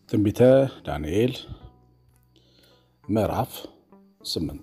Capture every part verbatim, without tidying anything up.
ትንቢተ ዳንኤል ምዕራፍ ስምንት።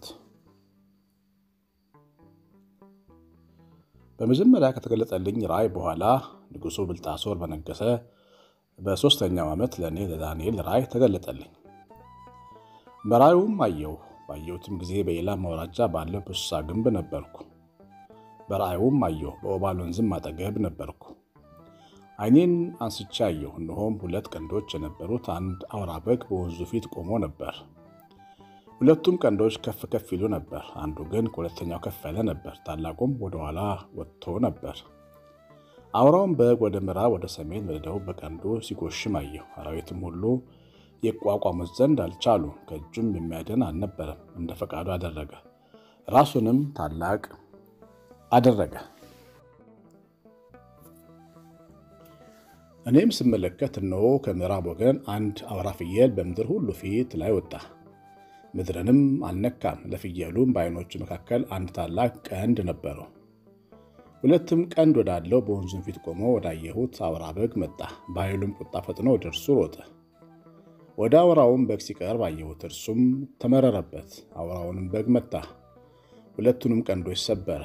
በመጀመሪያ ከተገለጠልኝ ራእይ በኋላ ንጉሡ ብልጣሶር በነገሰ በሦስተኛው ዓመት ለእኔ ለዳንኤል ራእይ ተገለጠልኝ። በራእዩም አየሁ። ባየሁትም ጊዜ በኤላም አውራጃ ባለው በሱሳ ግንብ ነበርኩ። በራእዩም አየሁ፣ በኦባል ወንዝም አጠገብ ነበርኩ። ዓይኔን አንስቼ አየሁ፣ እነሆም ሁለት ቀንዶች የነበሩት አንድ አውራ በግ በወንዙ ፊት ቆሞ ነበር። ሁለቱም ቀንዶች ከፍ ከፍ ይሉ ነበር፣ አንዱ ግን ከሁለተኛው ከፍ ያለ ነበር። ታላቁም ወደ ኋላ ወጥቶ ነበር። አውራውም በግ ወደ ምዕራብ፣ ወደ ሰሜን፣ ወደ ደቡብ በቀንዱ ሲጎሽም አየሁ። አራዊትም ሁሉ ይቋቋሙት ዘንድ አልቻሉ። ከእጁም የሚያድን አልነበረም። እንደ ፈቃዱ አደረገ፣ ራሱንም ታላቅ አደረገ። እኔም ስመለከት እነሆ ከምዕራብ ወገን አንድ አውራ ፍየል በምድር ሁሉ ፊት ላይ ወጣ። ምድርንም አልነካም። ለፍየሉም በዓይኖቹ መካከል አንድ ታላቅ ቀንድ ነበረው። ሁለትም ቀንድ ወዳለው በወንዙም ፊት ቆሞ ወዳየሁት አውራ በግ መጣ። በኃይሉም ቁጣ ፈጥኖ ወደ እርሱ ሮጠ። ወደ አውራውም በግ ሲቀርብ አየሁት፣ እርሱም ተመረረበት። አውራውንም በግ መታ፣ ሁለቱንም ቀንዶች ሰበረ።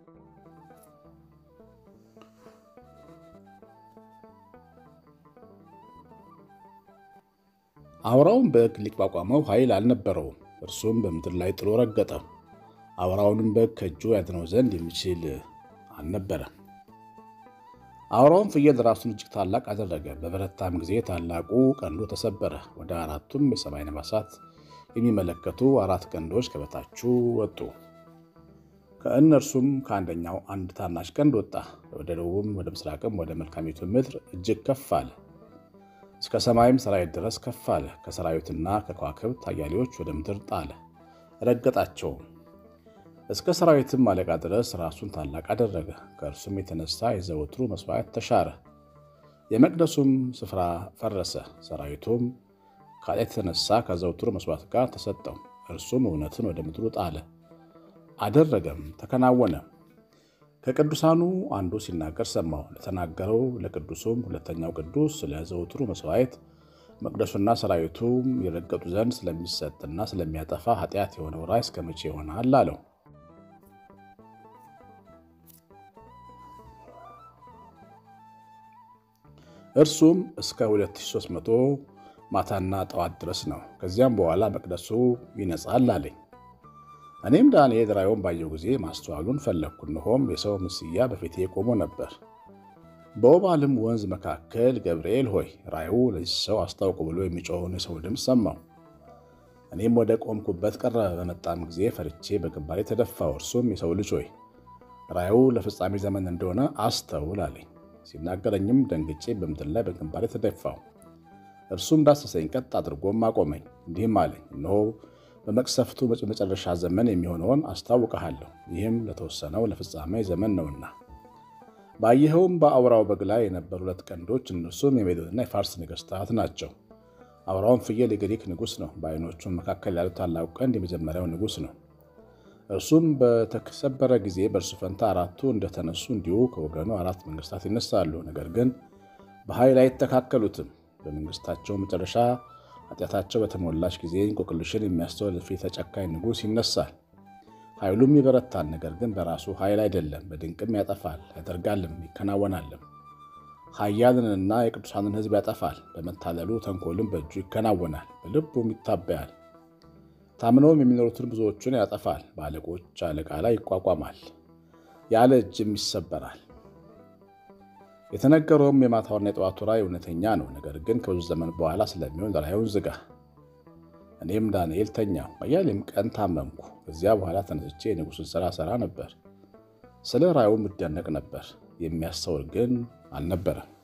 አውራውን በግ ሊቋቋመው ኃይል አልነበረውም። እርሱም በምድር ላይ ጥሎ ረገጠው። አውራውንም በግ ከእጁ ያድነው ዘንድ የሚችል አልነበረም። አውራውን ፍየል ራሱን እጅግ ታላቅ አደረገ። በበረታም ጊዜ ታላቁ ቀንዱ ተሰበረ። ወደ አራቱም የሰማይ ነፋሳት የሚመለከቱ አራት ቀንዶች ከበታቹ ወጡ። ከእነርሱም ከአንደኛው አንድ ታናሽ ቀንድ ወጣ። ወደ ደቡብም ወደ ምስራቅም ወደ መልካሚቱ ምድር እጅግ ከፍ አለ። እስከ ሰማይም ሰራዊት ድረስ ከፍ አለ። ከሰራዊትና ከከዋክብት አያሌዎች ወደ ምድር ጣለ፣ ረገጣቸውም። እስከ ሰራዊትም አለቃ ድረስ ራሱን ታላቅ አደረገ። ከእርሱም የተነሳ የዘወትሩ መሥዋዕት ተሻረ፣ የመቅደሱም ስፍራ ፈረሰ። ሰራዊቱም ከኃጢአት የተነሳ ከዘወትሩ መሥዋዕት ጋር ተሰጠው። እርሱም እውነትን ወደ ምድሩ ጣለ፣ አደረገም፣ ተከናወነ። ከቅዱሳኑ አንዱ ሲናገር ሰማሁ። ለተናገረው ለቅዱሱም ሁለተኛው ቅዱስ ስለ ዘወትሩ መሥዋዕት መቅደሱና ሰራዊቱም ይረገጡ ዘንድ ስለሚሰጥና ስለሚያጠፋ ኃጢአት የሆነው ራእይ እስከ መቼ ይሆናል አለው። እርሱም እስከ ሁለት ሺህ ሦስት መቶ ማታና ጠዋት ድረስ ነው። ከዚያም በኋላ መቅደሱ ይነጻል አለኝ። እኔም ዳንኤል ራእዩን ባየሁ ጊዜ ማስተዋሉን ፈለግኩ። እነሆም የሰው ምስያ በፊቴ ቆሞ ነበር። በኦባልም ወንዝ መካከል ገብርኤል ሆይ ራእዩ ለዚህ ሰው አስታውቁ ብሎ የሚጮኸውን የሰው ድምፅ ሰማሁ። እኔም ወደ ቆምኩበት ቀረበ። በመጣም ጊዜ ፈርቼ በግንባሬ ተደፋሁ። እርሱም የሰው ልጅ ሆይ ራእዩ ለፍጻሜ ዘመን እንደሆነ አስተውል አለኝ። ሲናገረኝም ደንግጬ በምድር ላይ በግንባሬ ተደፋሁ። እርሱም ዳሰሰኝ፣ ቀጥ አድርጎም አቆመኝ። እንዲህም አለኝ፣ እነሆ በመቅሰፍቱ መጨረሻ ዘመን የሚሆነውን አስታውቅሃለሁ። ይህም ለተወሰነው ለፍጻሜ ዘመን ነውና። ባየኸውም በአውራው በግ ላይ የነበሩ ሁለት ቀንዶች፣ እነርሱም የሜዶንና የፋርስ ነገሥታት ናቸው። አውራውን ፍየል የግሪክ ንጉሥ ነው። በዓይኖቹም መካከል ያሉት ታላቁ ቀንድ የመጀመሪያው ንጉሥ ነው። እርሱም በተሰበረ ጊዜ በእርሱ ፈንታ አራቱ እንደተነሱ እንዲሁ ከወገኑ አራት መንግሥታት ይነሳሉ። ነገር ግን በኃይል አይተካከሉትም። በመንግሥታቸው መጨረሻ ኃጢአታቸው በተሞላች ጊዜ እንቆቅልሽን የሚያስተውል ፊተ ጨካኝ ንጉሥ ይነሳል። ኃይሉም ይበረታል፣ ነገር ግን በራሱ ኃይል አይደለም። በድንቅም ያጠፋል፣ ያደርጋልም፣ ይከናወናልም። ኃያልንና የቅዱሳንን ሕዝብ ያጠፋል። በመታለሉ ተንኮልም በእጁ ይከናወናል፣ በልቡም ይታበያል። ታምነውም የሚኖሩትን ብዙዎቹን ያጠፋል። በአለቆች አለቃ ላይ ይቋቋማል፣ ያለ እጅም ይሰበራል። የተነገረውም የማታውና የጠዋቱ ራእይ እውነተኛ ነው። ነገር ግን ከብዙ ዘመን በኋላ ስለሚሆን ራእዩን ዝጋ። እኔም ዳንኤል ተኛሁ፣ አያሌም ቀን ታመምኩ። ከዚያ በኋላ ተነስቼ የንጉሥን ሥራ ሠራ ነበር። ስለ ራእዩም እደነቅ ነበር፣ የሚያስተውል ግን አልነበረም።